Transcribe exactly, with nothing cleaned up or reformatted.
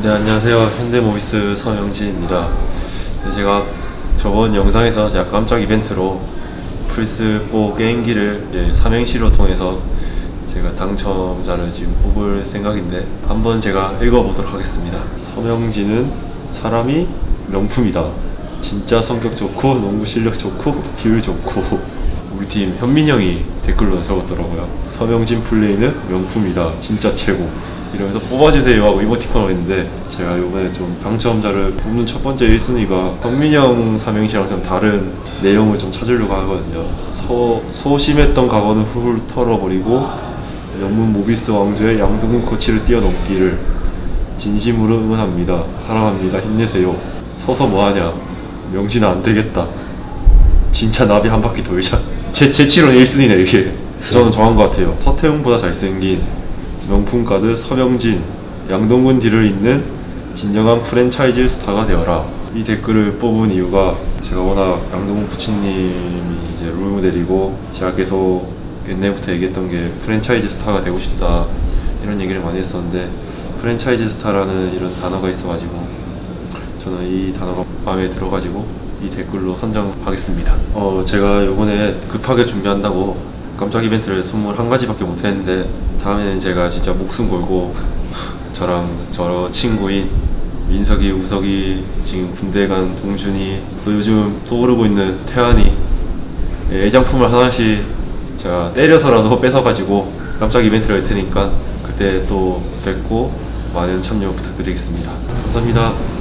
네, 안녕하세요. 현대모비스 서명진입니다. 네, 제가 저번 영상에서 제가 깜짝 이벤트로 플스포 게임기를 이제 삼행시로 통해서 제가 당첨자를 지금 뽑을 생각인데 한번 제가 읽어보도록 하겠습니다. 서명진은 사람이 명품이다. 진짜 성격 좋고 농구 실력 좋고 비율 좋고. 우리 팀 현민 형이 댓글로 적었더라고요. 서명진 플레이는 명품이다. 진짜 최고. 이러면서 뽑아주세요 하고 이모티콘을 했는데, 제가 이번에 좀 당첨자를 뽑는 첫 번째 일 순위가 현민이 형 삼행시랑 좀 다른 내용을 좀 찾으려고 하거든요. 소, 소심했던 과거는 훌훌 털어버리고 영문 모비스 왕조의 양동근 코치를 뛰어넘기를 진심으로 응원합니다. 사랑합니다. 힘내세요. 서서 뭐하냐. 명진아 안되겠다. 진짜 나비 한 바퀴 돌자. 제, 제 치로는 일 순위네 이게. 저는 정한 것 같아요. 서태웅보다 잘생긴 명품 가드 서명진, 양동근 뒤를 잇는 진정한 프랜차이즈 스타가 되어라. 이 댓글을 뽑은 이유가 제가 워낙 양동근 코치님이 이제 롤모델이고, 제가 계속 옛날부터 얘기했던 게 프랜차이즈 스타가 되고 싶다 이런 얘기를 많이 했었는데, 프랜차이즈 스타라는 이런 단어가 있어가지고 저는 이 단어가 마음에 들어가지고 이 댓글로 선정하겠습니다. 어 제가 요번에 급하게 준비한다고 깜짝 이벤트를 선물 한 가지밖에 못했는데, 다음에는 제가 진짜 목숨 걸고 저랑 저 친구인 민석이, 우석이, 지금 군대 간 동준이, 또 요즘 떠오르고 있는 태환이 애장품을 하나씩 제가 때려서라도 뺏어가지고 깜짝 이벤트를 할 테니까 그때 또 뵙고 많은 참여 부탁드리겠습니다. 감사합니다.